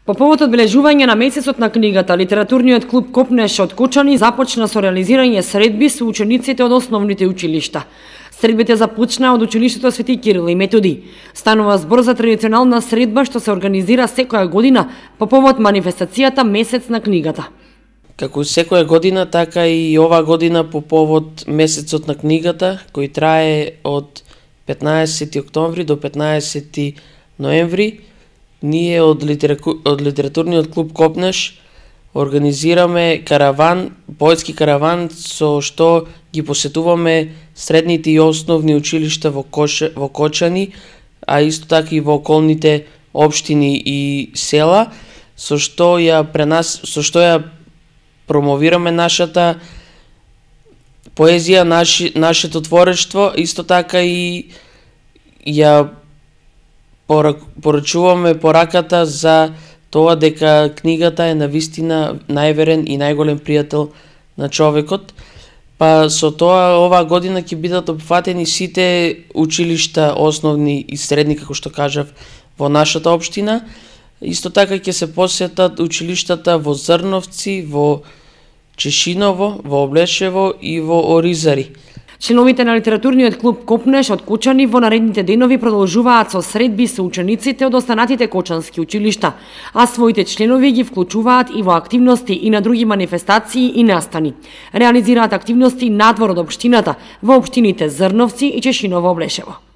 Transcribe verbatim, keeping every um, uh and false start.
По повод одбележување на месецот на книгата, литературниот клуб Копнеш од Кочани започна со реализирање средби со учениците од основните училишта. Средбите започнаа од училиштето Свети Кирил и Методи. Станува збор за традиционална средба што се организира секоја година по повод манифестацијата Месец на книгата. Како секоја година, така и ова година по повод Месецот на книгата, кој трае од петнаесети октомври до петнаесети ноември, ние од, литераку... од литературниот клуб Копнеш организираме караван, поетски караван со што ги посетуваме средните и основни училишта во, Кош... во Кочани, а исто така и во околните општини и села, со што ја пренас... со што ја промовираме нашата поезија, наши... нашето творештво, исто така и ја порачуваме пораката за тоа дека книгата е навистина најверен и најголем пријател на човекот. Па со тоа оваа година ќе бидат опфатени сите училишта, основни и средни, како што кажав, во нашата општина. Исто така ќе се посетат училиштата во Зрновци, во Чешиново, во Облешево и во Оризари. Членовите на литературниот клуб Копнеш од Кочани во наредните денови продолжуваат со средби со учениците од останатите кочански училишта, а своите членови ги вклучуваат и во активности и на други манифестации и настани. Реализираат активности надвор од општината во општините Зрновци и Чешиново Облешево.